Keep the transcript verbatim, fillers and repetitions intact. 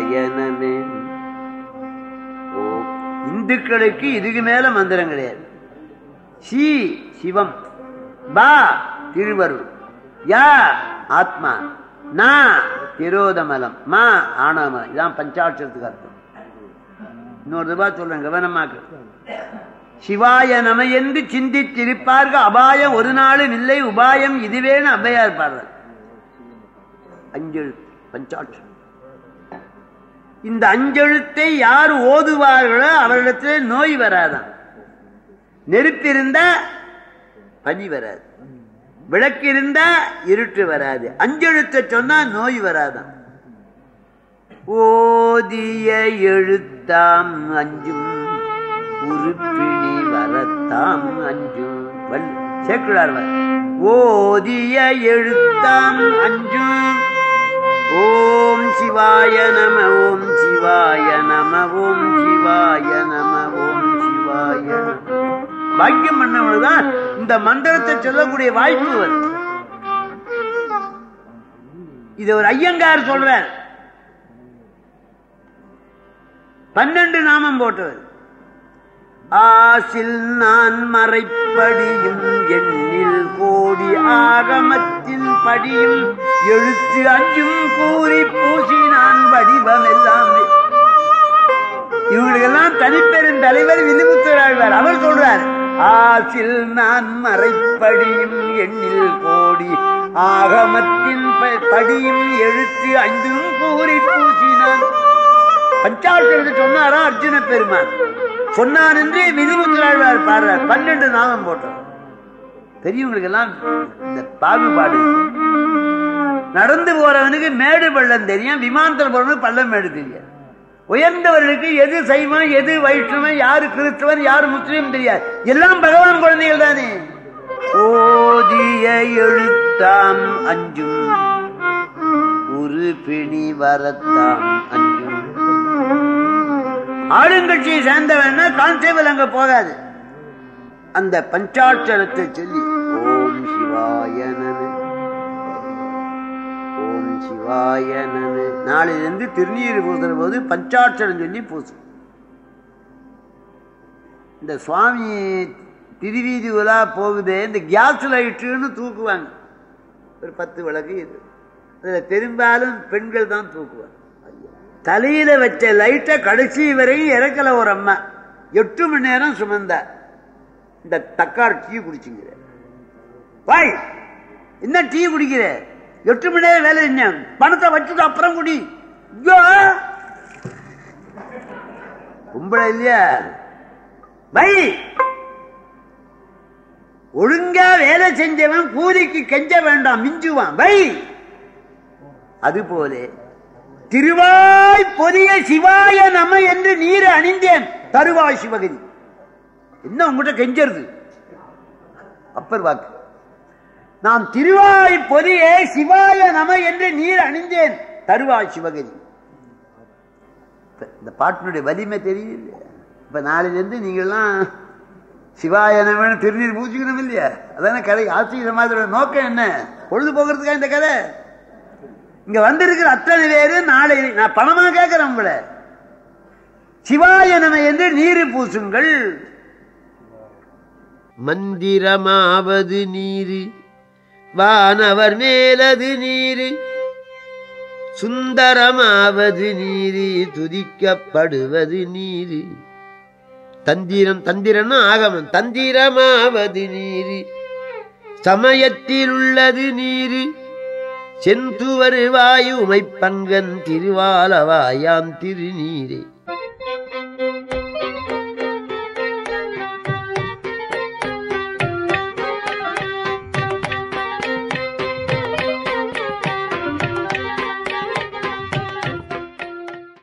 சிவாயனமே. ஓ, இந்துக்களுக்கு இதுக்கு மேல மந்திரம் கிடையாது. சி சிவம், பா திருவருள், யா ஆத்மா, நா திரோதமலம், மா ஆணவமலம். இதான் பஞ்சாட்சரத்துக்கு அர்த்தம். இன்னொரு ரூபா சொல்றேன், கவனமாக்கு. சிவாய நம என்று சிந்தித்திருப்பார்கள், அபாயம் ஒரு நாளும் இல்லை, உபாயம் இதுவேன்னு அவ்வையார் பாடுறார். அஞ்செழுத்து பஞ்சாட்சரம். இந்த அஞ்செழுத்தை யார் ஓதுவார்களோ அவரிடத்தில் நோய் வராதான். நெருப்பு இருந்தா பனி வராது, விளக்கு இருந்தா இருட்டு வராது. அஞ்செழுத்தை சொன்னா நோய் வராதான். ஓதிய எழுத்தாம் அஞ்சும் உருப்பிணி வரத்தாம் அஞ்சும். சேக்குழார் ஓதிய எழுத்தாம் அஞ்சும். ஓம் சிவாய நம, ஓம் சிவாய நம, ஓம் சிவாய நம, ஓம் சிவாய நம. பாக்கியம் பண்ணவனுதான் இந்த மந்திரத்தை சொல்லக்கூடிய வாய்ப்பு வரும். இது ஒரு ஐயங்கார் சொல்றார். பன்னெண்டு நாமம் போட்டவர். ஆசில் நான் மறைப்படியும் எண்ணில் கோடி ஆகமத்தின் படியும் எழுத்து அஞ்சும் கூறி பூசி நான் வடிவம் எல்லாம். இவங்களுக்கெல்லாம் தனிப்பெரும் தலைவர் வில்லிபுத்தூராழ்வார். அவர் சொல்றார், ஆசில் நான் மறைப்படியும் எண்ணில் கோடி ஆகமத்தின் படியும் எழுத்து அஞ்சும் கூறி பூசி நான். பஞ்சாட்சரத்தை சொன்னாரா அர்ஜுன பெருமான் சொன்னார் என்று வில்லிபுத்தூராழ்வார் பாடுறார். பன்னெண்டு நாமம் போட்டோம். பெரியவங்களுக்கு எல்லாம் இந்த பாகுபாடு. நடந்து போறவனுக்கு மேடு பள்ளம் தெரியும், விமானத்தில் போறவனுக்கு பள்ளம் மேடு தெரியாது. உயர்ந்தவர்களுக்கு எது சைவம் எது வைஷ்ணவன், யாரு கிறிஸ்தவன் யாரு முஸ்லீம் தெரியாது. எல்லாம் பகவான் குழந்தைகள் தானே. ஓதிய எழுத்தாம் அஞ்சும் ஒரு பிணி வரத்தாம் அஞ்சும். ஆளுங்கட்சியை சேர்ந்தவன் கான்ஸ்டேபிள் அங்க போகாது. அந்த பஞ்சாட்சரத்தை சொல்லி ஓம் சிவாய நம, ஓம் சிவாய நம. நாளிலிருந்து திருநீர் பூசுற போது பஞ்சாட்சரம் சொல்லி பூசும். இந்த சுவாமி திருவீதி உலா போகுதே, இந்த கேஸ் லைட்டுன்னு தூக்குவாங்க. ஒரு பத்து விளக்கு இது. அதுல பெரும்பாலும் பெண்கள் தான் தூக்குவாங்க. தலையில வச்ச லைட்டை கடைசி வரையும் இறக்கல ஒரு அம்மா. எட்டு மணி நேரம் சுமந்தா. இந்த தக்கார் டீ குடிச்சுங்கிற வாய் என்ன டீ குடிக்கிற? எட்டு மணி நேரம் வேலை என்ன? பணத்தை வச்சுட்டு அப்புறம் குடி. கும்பல இல்லையா? வை ஒழுங்கா வேலை செஞ்சவன் கூலிக்கு கெஞ்ச வேண்டாம், மிஞ்சுவான். வை அதுபோல திருவாய் பொதிய சிவாய நம என்று நீரை அணிந்தேன் தருவாய் சிவகதி. என்ன உங்ககிட்ட கெஞ்சறது? அப்பர் வாக்கு. நாம் திருவாய் பொதிய சிவாய நம என்று நீர் அணிந்தேன் தருவாய் சிவகதி. இந்த பாட்டினுடைய வலிமை தெரியல. இப்ப நாளிலிருந்து நீங்கள்லாம் சிவாய நம திருநீர் பூச்சிக்கணும் இல்லையா? அதான கதை. ஆசிரியர் மாதிரி நோக்கம் என்ன? பொழுது போகிறதுக்கா இந்த கதை? இங்க வந்திருக்கிற அத்தனை பேரு நாளை நான் பணமா கேட்கிறேன் உங்களை. சிவாய நம என்று நீரு பூசுங்கள். மந்திரமாவது நீரு, வானவர் மேலது நீரு, சுந்தரமாவது நீரு, துதிக்கப்படுவது நீரு. தந்திரம், தந்திரம்னா ஆகமம். தந்திரமாவது நீரு, சமயத்தில் உள்ளது நீரு, செந்துவரு வாயுமை பங்கன் திருவாலவாயாம் திருநீரே.